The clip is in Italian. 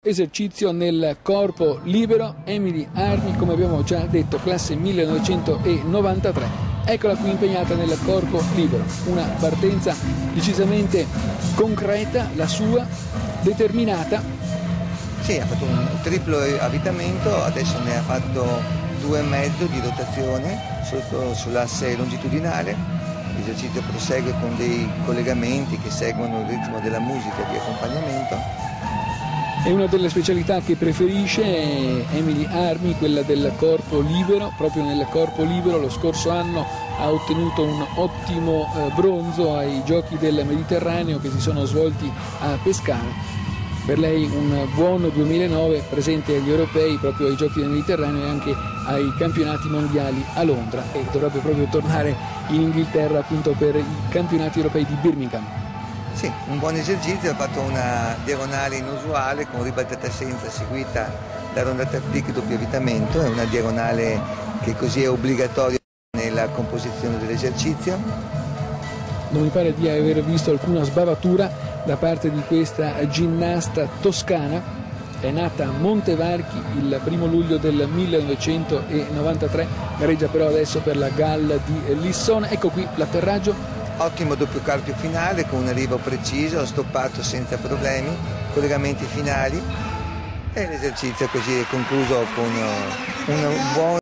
Esercizio nel corpo libero, Emily Armi, come abbiamo già detto, classe 1993, eccola qui impegnata nel corpo libero, una partenza decisamente concreta, la sua, determinata. Sì, ha fatto un triplo avvitamento, adesso ne ha fatto 2,5 di rotazione sull'asse longitudinale. L'esercizio prosegue con dei collegamenti che seguono il ritmo della musica di accompagnamento. È una delle specialità che preferisce Emily Armi, quella del corpo libero. Proprio nel corpo libero lo scorso anno ha ottenuto un ottimo bronzo ai Giochi del Mediterraneo che si sono svolti a Pescara. Per lei un buon 2009, presente agli europei, proprio ai Giochi del Mediterraneo e anche ai campionati mondiali a Londra, e dovrebbe proprio tornare in Inghilterra appunto per i campionati europei di Birmingham. Sì, un buon esercizio, ha fatto una diagonale inusuale con ribaltata senza seguita da rondata flick doppio avvitamento, è una diagonale che così è obbligatoria nella composizione dell'esercizio. Non mi pare di aver visto alcuna sbavatura da parte di questa ginnasta toscana. È nata a Montevarchi il 1° luglio del 1993, gareggia però adesso per la galla di Lissone. Ecco qui l'atterraggio. Ottimo doppio carpio finale con un arrivo preciso, stoppato senza problemi, collegamenti finali, e l'esercizio così è concluso con un buon